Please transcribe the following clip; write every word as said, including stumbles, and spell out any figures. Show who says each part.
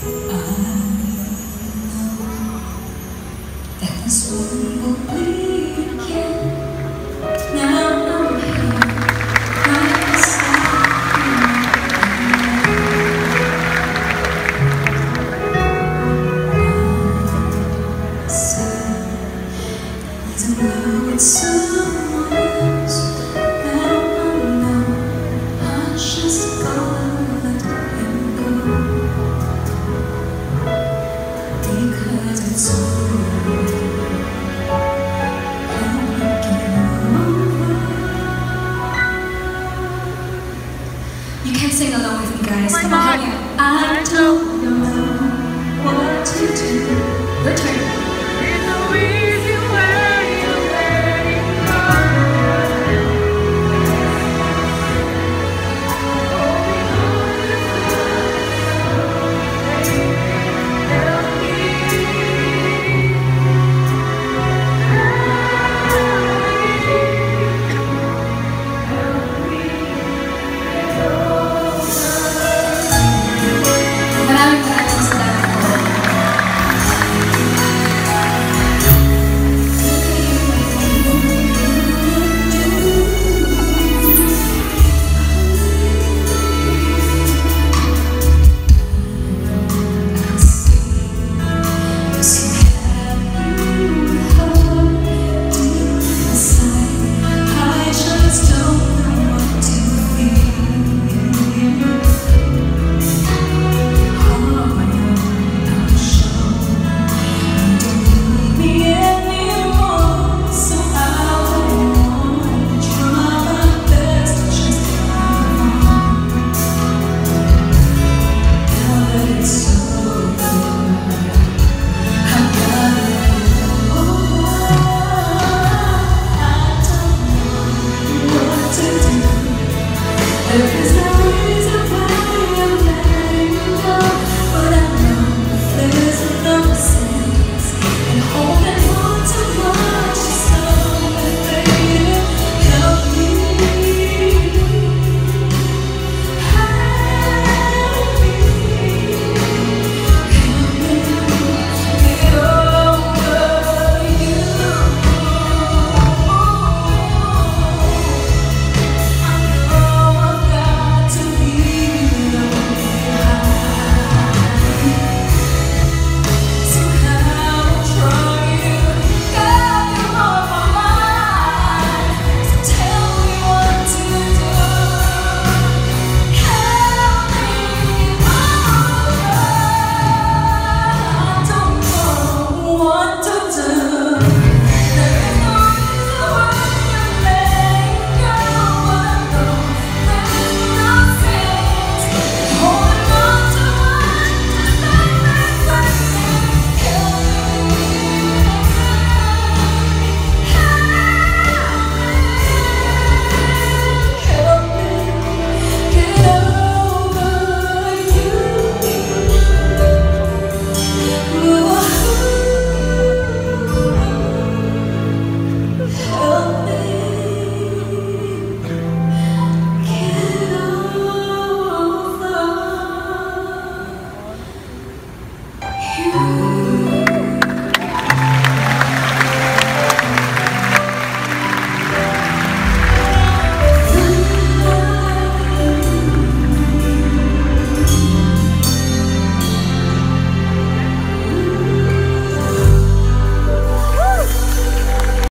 Speaker 1: that this one will bleed again. Now I'm here, right beside you. I said, there's a blue with someone else. Now I know I just gotta let him go, because it's over. You can sing along with me, guys. Come on. I don't know what to do. Your turn. You